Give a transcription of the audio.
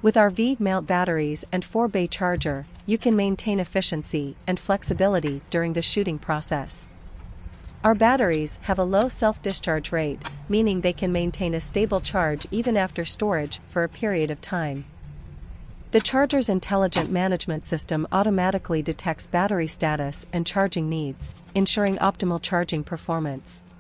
With our V-mount batteries and 4-bay charger, you can maintain efficiency and flexibility during the shooting process. Our batteries have a low self-discharge rate, meaning they can maintain a stable charge even after storage for a period of time. The charger's intelligent management system automatically detects battery status and charging needs, ensuring optimal charging performance.